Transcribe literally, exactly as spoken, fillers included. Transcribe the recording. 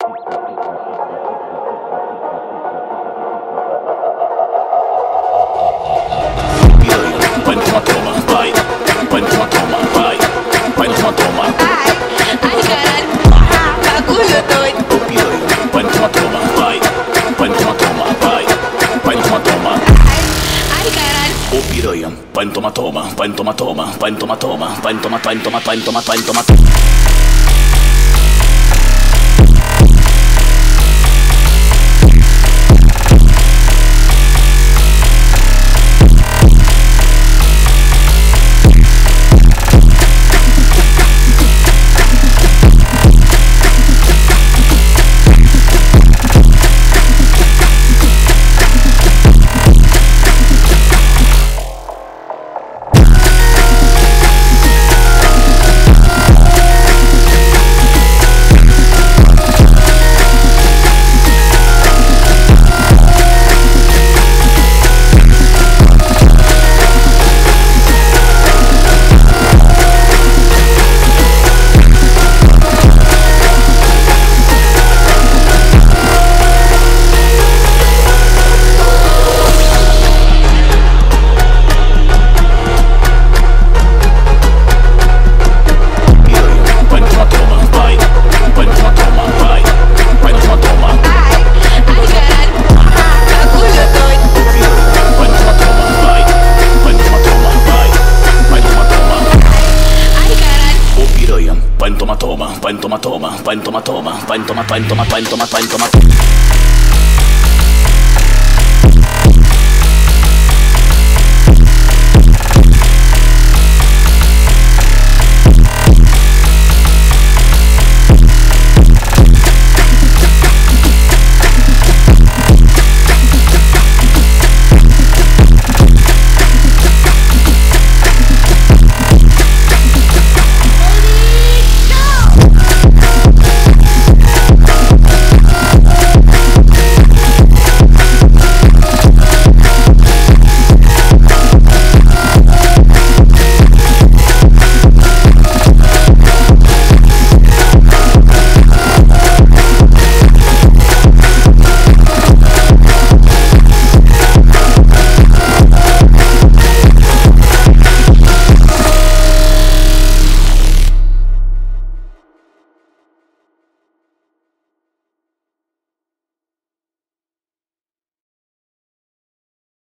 Pan toma toma, pan toma toma, pan toma toma, pan toma pan toma pan toma pan toma. Pan toma toma, pan toma toma, pan toma toma, pan toma pan toma pan toma pan toma.